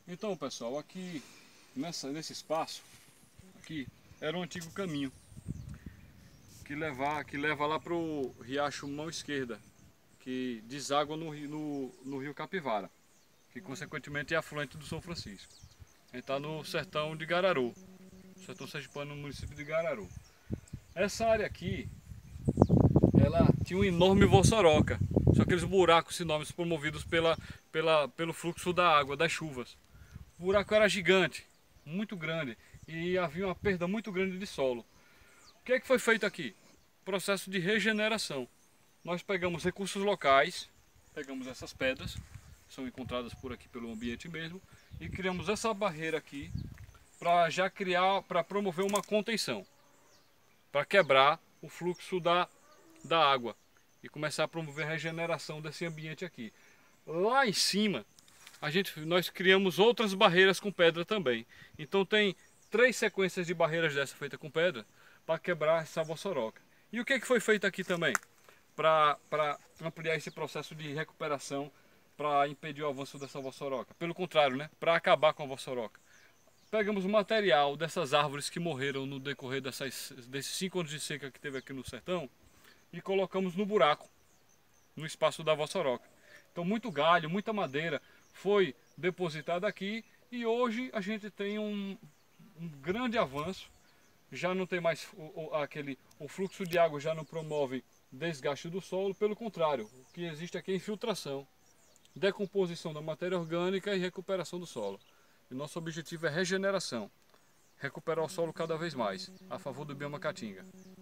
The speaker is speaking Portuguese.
Então, pessoal, aqui nesse espaço aqui era um antigo caminho que leva lá para o riacho Mão Esquerda, que deságua no rio Capivara, que consequentemente é afluente do São Francisco. A gente está no sertão de Gararu, sertão sergipano, no município de Gararu. Essa área aqui, ela tinha um enorme vossoroca, são aqueles buracos enormes promovidos pelo fluxo da água, das chuvas. O buraco era gigante, muito grande, e havia uma perda muito grande de solo. O que é que foi feito aqui? Processo de regeneração. Nós pegamos recursos locais, pegamos essas pedras, que são encontradas por aqui pelo ambiente mesmo, e criamos essa barreira aqui para promover uma contenção, para quebrar o fluxo da água e começar a promover a regeneração desse ambiente aqui. Lá em cima, nós criamos outras barreiras com pedra também. Então tem 3 sequências de barreiras dessa feita com pedra para quebrar essa vossoroca. E o que foi feito aqui também? Para ampliar esse processo de recuperação, para impedir o avanço dessa vossoroca. Pelo contrário, né? Para acabar com a vossoroca. Pegamos o material dessas árvores que morreram no decorrer desses 5 anos de seca que teve aqui no sertão e colocamos no buraco, no espaço da vossoroca. Então muito galho, muita madeira foi depositada aqui e hoje a gente tem um grande avanço. Já não tem mais o fluxo de água já não promove desgaste do solo, pelo contrário, o que existe aqui é infiltração, decomposição da matéria orgânica e recuperação do solo. E nosso objetivo é regeneração, recuperar o solo cada vez mais, a favor do bioma Caatinga.